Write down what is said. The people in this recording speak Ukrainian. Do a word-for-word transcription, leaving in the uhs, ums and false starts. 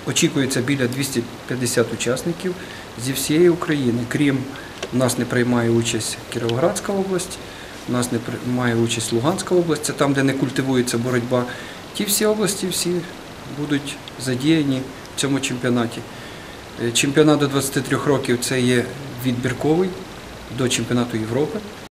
Очікується біля двохсот п'ятдесят учасників зі всієї України. Крім, у нас не приймає участь Кіровоградська область, у нас не приймає участь Луганська область, це там, де не культивується боротьба. Ті всі області всі будуть задіяні в цьому чемпіонаті. Чемпіонат до двадцяти трьох років – це є відбірковий до чемпіонату Європи.